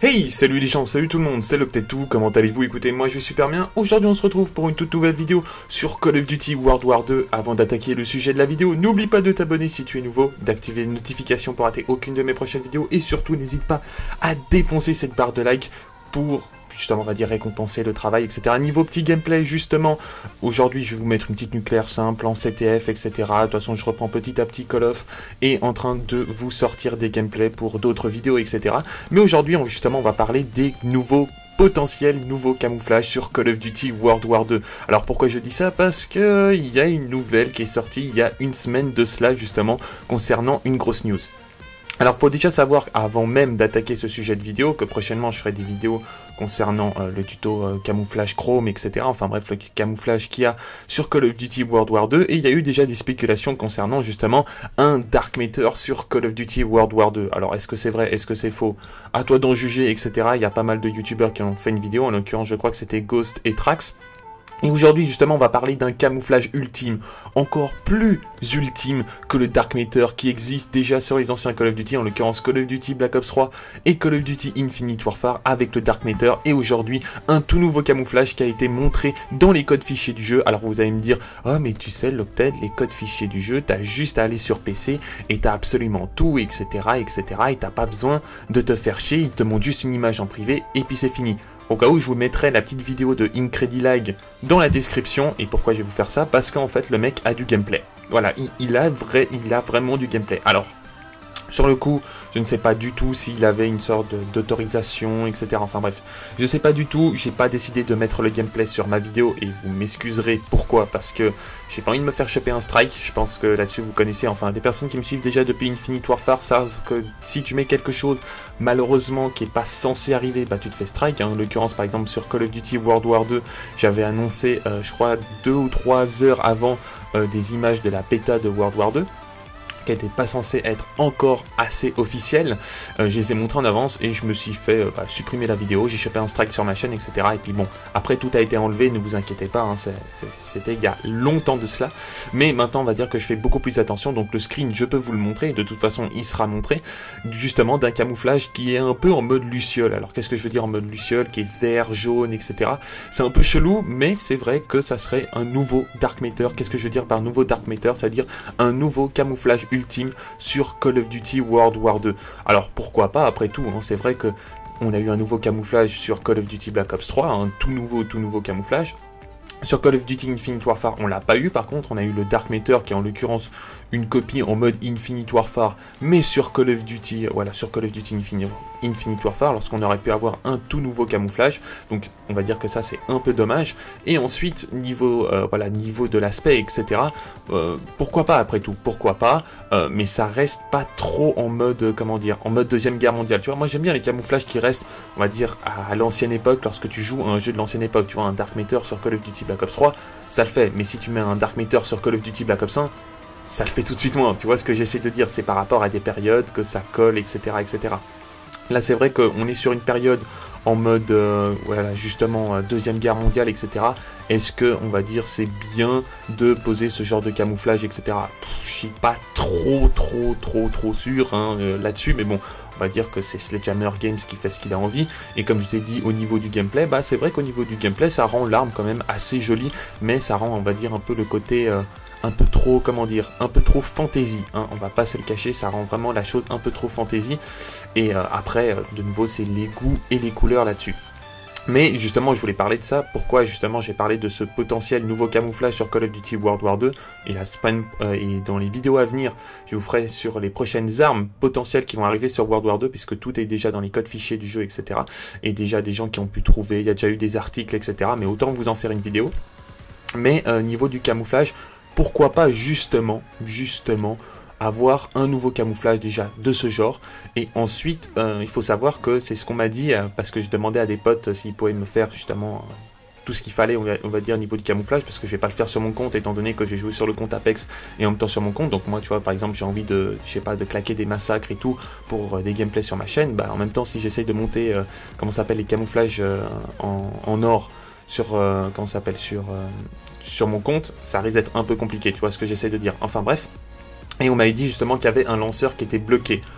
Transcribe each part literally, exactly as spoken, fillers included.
Hey, salut les gens, salut tout le monde, c'est Loctetou, comment allez-vous? Écoutez, moi je vais super bien. Aujourd'hui on se retrouve pour une toute nouvelle vidéo sur Call of Duty World War deux. Avant d'attaquer le sujet de la vidéo, n'oublie pas de t'abonner si tu es nouveau, d'activer les notifications pour rater aucune de mes prochaines vidéos et surtout n'hésite pas à défoncer cette barre de like pour justement on va dire récompenser le travail, et cetera. Niveau petit gameplay justement, aujourd'hui je vais vous mettre une petite nucléaire simple en C T F, et cetera. De toute façon je reprends petit à petit Call of et en train de vous sortir des gameplays pour d'autres vidéos, et cetera. Mais aujourd'hui on, justement on va parler des nouveaux potentiels nouveaux camouflages sur Call of Duty World War deux. Alors pourquoi je dis ça? Parce que il y a une nouvelle qui est sortie il y a une semaine de cela justement concernant une grosse news. Alors, faut déjà savoir, avant même d'attaquer ce sujet de vidéo, que prochainement je ferai des vidéos concernant euh, le tuto euh, camouflage Chrome, et cetera. Enfin bref, le camouflage qu'il y a sur Call of Duty World War deux. Et il y a eu déjà des spéculations concernant justement un Dark Matter sur Call of Duty World War deux. Alors, est-ce que c'est vrai? Est-ce que c'est faux? À toi d'en juger, et cetera. Il y a pas mal de youtubeurs qui ont fait une vidéo, en l'occurrence je crois que c'était Ghost et Trax. Et aujourd'hui, justement, on va parler d'un camouflage ultime, encore plus ultime que le Dark Matter qui existe déjà sur les anciens Call of Duty, en l'occurrence Call of Duty Black Ops trois et Call of Duty Infinite Warfare avec le Dark Matter. Et aujourd'hui, un tout nouveau camouflage qui a été montré dans les codes fichiers du jeu. Alors vous allez me dire, oh mais tu sais, Locted, les codes fichiers du jeu, t'as juste à aller sur P C et t'as absolument tout, et cetera, et cetera. Et t'as pas besoin de te faire chier, ils te montrent juste une image en privé et puis c'est fini. Au cas où, je vous mettrai la petite vidéo de Incredilag dans la description. Et pourquoi je vais vous faire ça? Parce qu'en fait, le mec a du gameplay. Voilà, il, il, a vrai, il a vraiment du gameplay. Alors, sur le coup, je ne sais pas du tout s'il avait une sorte d'autorisation, et cetera. Enfin bref, je ne sais pas du tout. J'ai pas décidé de mettre le gameplay sur ma vidéo et vous m'excuserez pourquoi. Parce que j'ai pas envie de me faire choper un strike. Je pense que là-dessus vous connaissez. Enfin, les personnes qui me suivent déjà depuis Infinite Warfare savent que si tu mets quelque chose malheureusement qui est pas censé arriver, bah tu te fais strike. Hein. En l'occurrence, par exemple sur Call of Duty World War deux, j'avais annoncé, euh, je crois deux ou trois heures avant euh, des images de la bêta de World War deux. Qui n'était pas censé être encore assez officiel. Euh, je les ai montrés en avance et je me suis fait euh, bah, supprimer la vidéo, j'ai chopé un strike sur ma chaîne, et cetera. Et puis bon, après tout a été enlevé, ne vous inquiétez pas, hein, c'était il y a longtemps de cela. Mais maintenant on va dire que je fais beaucoup plus attention, donc le screen je peux vous le montrer, de toute façon il sera montré, justement d'un camouflage qui est un peu en mode luciole. Alors qu'est-ce que je veux dire en mode luciole, qui est vert, jaune, et cetera. C'est un peu chelou, mais c'est vrai que ça serait un nouveau Dark Matter. Qu'est-ce que je veux dire par nouveau Dark Matter? C'est-à-dire un nouveau camouflage ultime sur Call of Duty World War deux. Alors pourquoi pas, après tout, hein, c'est vrai que on a eu un nouveau camouflage sur Call of Duty Black Ops trois, un tout nouveau, tout nouveau camouflage. Sur Call of Duty Infinite Warfare, on l'a pas eu, par contre, on a eu le Dark Matter qui est en l'occurrence une copie en mode Infinite Warfare, mais sur Call of Duty, voilà, sur Call of Duty Infinite, Infinite Warfare, lorsqu'on aurait pu avoir un tout nouveau camouflage. Donc, on va dire que ça, c'est un peu dommage. Et ensuite, niveau, euh, voilà, niveau de l'aspect, et cetera, euh, pourquoi pas, après tout, pourquoi pas, euh, mais ça reste pas trop en mode, euh, comment dire, en mode Deuxième Guerre mondiale. Tu vois, moi, j'aime bien les camouflages qui restent, on va dire, à, à l'ancienne époque, lorsque tu joues à un jeu de l'ancienne époque. Tu vois, un Dark Matter sur Call of Duty Black Ops trois, ça le fait. Mais si tu mets un Dark Matter sur Call of Duty Black Ops un, ça le fait tout de suite moins. Tu vois ce que j'essaie de dire? C'est par rapport à des périodes que ça colle, et cetera, et cetera. Là, c'est vrai qu'on est sur une période en mode, euh, voilà, justement, euh, Deuxième Guerre mondiale, et cetera. Est-ce que, on va dire, c'est bien de poser ce genre de camouflage, et cetera. Je suis pas trop, trop, trop, trop sûr hein, euh, là-dessus, mais bon, on va dire que c'est Sledgehammer Games qui fait ce qu'il a envie. Et comme je t'ai dit, au niveau du gameplay, bah c'est vrai qu'au niveau du gameplay, ça rend l'arme quand même assez jolie, mais ça rend, on va dire, un peu le côté... Euh, un peu trop, comment dire, un peu trop fantasy, hein, on va pas se le cacher, ça rend vraiment la chose un peu trop fantasy, et euh, après, euh, de nouveau, c'est les goûts et les couleurs là-dessus. Mais justement, je voulais parler de ça, pourquoi justement j'ai parlé de ce potentiel nouveau camouflage sur Call of Duty World War deux, et, la span, euh, et dans les vidéos à venir, je vous ferai sur les prochaines armes potentielles qui vont arriver sur World War deux, puisque tout est déjà dans les codes fichiers du jeu, et cetera. Et déjà des gens qui ont pu trouver, il y a déjà eu des articles, et cetera. Mais autant vous en faire une vidéo. Mais euh, niveau du camouflage, pourquoi pas justement, justement, avoir un nouveau camouflage déjà de ce genre. Et ensuite, euh, il faut savoir que c'est ce qu'on m'a dit, euh, parce que je demandais à des potes euh, s'ils pouvaient me faire justement euh, tout ce qu'il fallait, on va, on va dire, au niveau du camouflage, parce que je vais pas le faire sur mon compte, étant donné que j'ai joué sur le compte Apex et en même temps sur mon compte. Donc moi, tu vois, par exemple, j'ai envie de, je sais pas, de claquer des massacres et tout pour euh, des gameplays sur ma chaîne. Bah, en même temps, si j'essaye de monter, euh, comment ça s'appelle, les camouflages euh, en, en or sur, euh, comment ça s'appelle, sur... Euh, sur mon compte, ça risque d'être un peu compliqué, tu vois ce que j'essaie de dire. Enfin bref, et on m'avait dit justement qu'il y avait un lanceur qui était bloqué.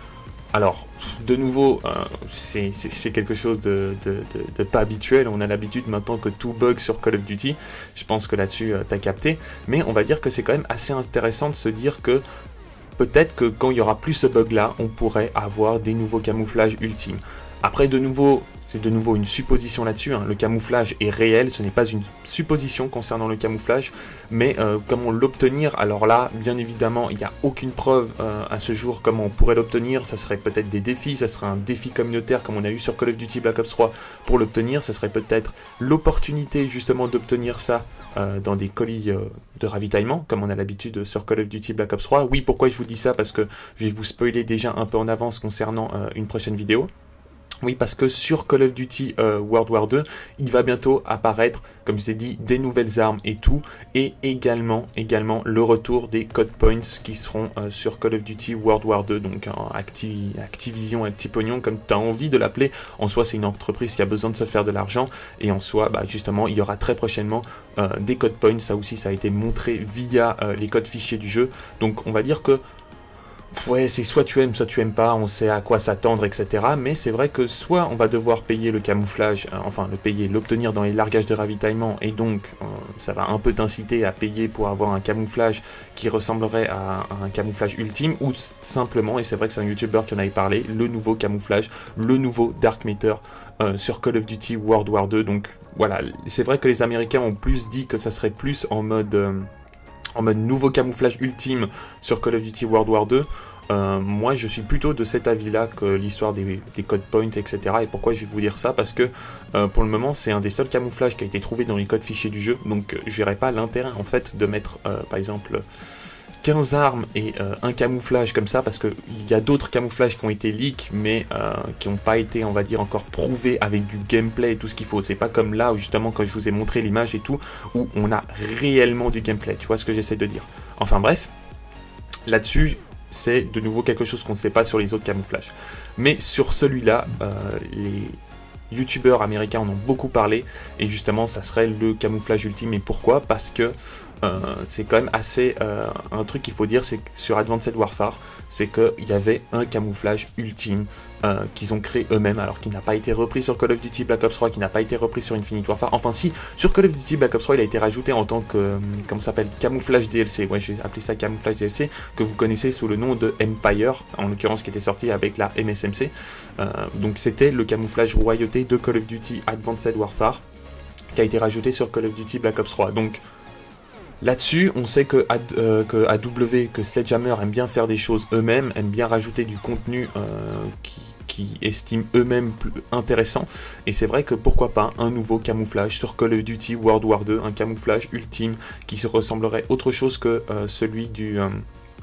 Alors, de nouveau, euh, c'est quelque chose de, de, de, de pas habituel. On a l'habitude maintenant que tout bug sur Call of Duty. Je pense que là-dessus, euh, t'as capté. Mais on va dire que c'est quand même assez intéressant de se dire que peut-être que quand il y aura plus ce bug-là, on pourrait avoir des nouveaux camouflages ultimes. Après, de nouveau, c'est de nouveau une supposition là-dessus, hein. Le camouflage est réel, ce n'est pas une supposition concernant le camouflage, mais euh, comment l'obtenir? Alors là, bien évidemment, il n'y a aucune preuve euh, à ce jour comment on pourrait l'obtenir. Ça serait peut-être des défis, ça serait un défi communautaire comme on a eu sur Call of Duty Black Ops trois pour l'obtenir. Ça serait peut-être l'opportunité justement d'obtenir ça euh, dans des colis euh, de ravitaillement, comme on a l'habitude sur Call of Duty Black Ops trois. Oui, pourquoi je vous dis ça? Parce que je vais vous spoiler déjà un peu en avance concernant euh, une prochaine vidéo. Oui, parce que sur Call of Duty euh, World War deux, il va bientôt apparaître, comme je vous ai dit, des nouvelles armes et tout, et également, également le retour des code points qui seront euh, sur Call of Duty World War deux, donc hein, Acti Activision, Actipognon, comme tu as envie de l'appeler. En soi, c'est une entreprise qui a besoin de se faire de l'argent, et en soi, bah, justement, il y aura très prochainement euh, des code points. Ça aussi, ça a été montré via euh, les codes fichiers du jeu, donc on va dire que ouais, c'est soit tu aimes, soit tu aimes pas, on sait à quoi s'attendre, et cetera. Mais c'est vrai que soit on va devoir payer le camouflage, euh, enfin le payer, l'obtenir dans les largages de ravitaillement, et donc euh, ça va un peu t'inciter à payer pour avoir un camouflage qui ressemblerait à, à un camouflage ultime, ou simplement, et c'est vrai que c'est un youtubeur qui en avait parlé, le nouveau camouflage, le nouveau Dark Matter euh, sur Call of Duty World War deux. Donc voilà, c'est vrai que les Américains ont plus dit que ça serait plus en mode... Euh, en mode nouveau camouflage ultime sur Call of Duty World War deux. Euh, moi je suis plutôt de cet avis là que l'histoire des, des code points, etc. Et pourquoi je vais vous dire ça? Parce que euh, pour le moment c'est un des seuls camouflages qui a été trouvé dans les codes fichiers du jeu, donc euh, je verrai pas l'intérêt en fait de mettre euh, par exemple quinze armes et euh, un camouflage comme ça, parce qu'il y a d'autres camouflages qui ont été leaks mais euh, qui n'ont pas été, on va dire, encore prouvés avec du gameplay et tout ce qu'il faut. C'est pas comme là où justement quand je vous ai montré l'image et tout, où on a réellement du gameplay, tu vois ce que j'essaie de dire. Enfin bref, là-dessus c'est de nouveau quelque chose qu'on ne sait pas sur les autres camouflages. Mais sur celui-là, euh, les youtubeurs américains en ont beaucoup parlé, et justement ça serait le camouflage ultime. Et pourquoi? Parce que euh, c'est quand même assez euh, un truc qu'il faut dire, c'est que sur Advanced Warfare, c'est qu'il y avait un camouflage ultime euh, qu'ils ont créé eux-mêmes, alors qu'il n'a pas été repris sur Call of Duty Black Ops trois, qui n'a pas été repris sur Infinite Warfare. Enfin si, sur Call of Duty Black Ops trois, il a été rajouté en tant que, euh, comment ça s'appelle, camouflage D L C. Ouais, je vais appeler ça camouflage D L C, que vous connaissez sous le nom de Empire, en l'occurrence qui était sorti avec la M S M C. Euh, donc c'était le camouflage royauté de Call of Duty Advanced Warfare, qui a été rajouté sur Call of Duty Black Ops trois. Donc là-dessus, on sait que, Ad, euh, que A W, que Sledgehammer aime bien faire des choses eux-mêmes, aime bien rajouter du contenu euh, qui, qui estiment eux-mêmes plus intéressant. Et c'est vrai que pourquoi pas un nouveau camouflage sur Call of Duty World War deux, un camouflage ultime qui se ressemblerait autre chose que euh, celui du... Euh,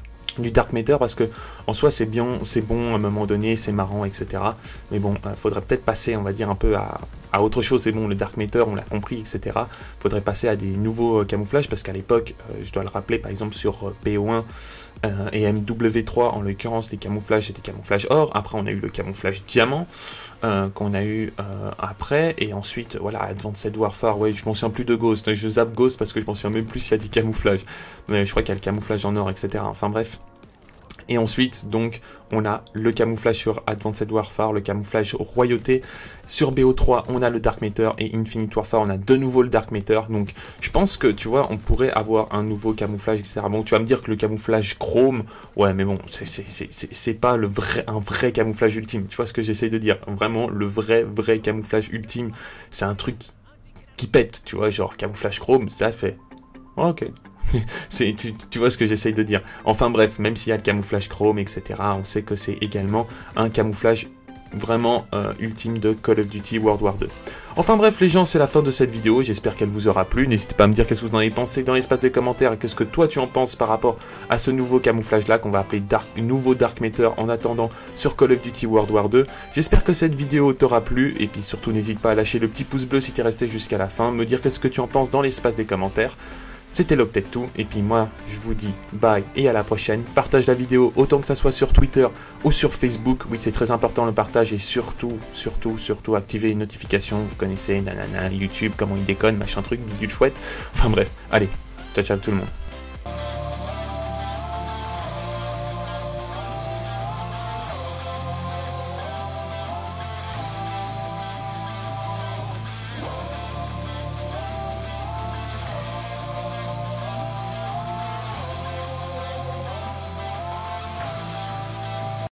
du Dark Matter, parce que en soi c'est bien, c'est bon à un moment donné, c'est marrant, et cetera. Mais bon, euh, faudrait peut-être passer, on va dire, un peu à, à autre chose. C'est bon, le Dark Matter, on l'a compris, et cetera. Faudrait passer à des nouveaux euh, camouflages, parce qu'à l'époque, euh, je dois le rappeler, par exemple sur euh, P O un euh, et M W trois, en l'occurrence, les camouflages c'était camouflage or. Après, on a eu le camouflage diamant euh, qu'on a eu euh, après, et ensuite, voilà, Advanced Warfare. Ouais, je m'en souviens plus de Ghost. Je zappe Ghost parce que je m'en souviens même plus s'il y a des camouflages. Mais je crois qu'il y a le camouflage en or, et cetera. Enfin bref. Et ensuite, donc, on a le camouflage sur Advanced Warfare, le camouflage royauté. Sur B O trois, on a le Dark Matter, et Infinite Warfare, on a de nouveau le Dark Matter. Donc, je pense que, tu vois, on pourrait avoir un nouveau camouflage, et cetera. Bon, tu vas me dire que le camouflage chrome, ouais, mais bon, c'est pas le vrai, un vrai camouflage ultime. Tu vois ce que j'essaie de dire? Vraiment, le vrai, vrai camouflage ultime, c'est un truc qui pète, tu vois, genre camouflage chrome, ça fait... Ok. tu, tu vois ce que j'essaye de dire. Enfin bref, même s'il y a le camouflage chrome, et cetera, on sait que c'est également un camouflage vraiment euh, ultime de Call of Duty World War deux. Enfin bref les gens, c'est la fin de cette vidéo, j'espère qu'elle vous aura plu. N'hésitez pas à me dire qu'est-ce que vous en avez pensé dans l'espace des commentaires, et qu'est-ce que toi tu en penses par rapport à ce nouveau camouflage là qu'on va appeler Dark, nouveau Dark Matter en attendant sur Call of Duty World War deux. J'espère que cette vidéo t'aura plu, et puis surtout n'hésite pas à lâcher le petit pouce bleu si t'es resté jusqu'à la fin, me dire qu'est-ce que tu en penses dans l'espace des commentaires. C'était Loctite2, et puis moi, je vous dis bye et à la prochaine. Partage la vidéo autant que ça soit sur Twitter ou sur Facebook. Oui, c'est très important le partage, et surtout, surtout, surtout, activez les notifications. Vous connaissez, nanana, YouTube, comment il déconne, machin truc, bidule chouette. Enfin bref, allez, ciao ciao tout le monde.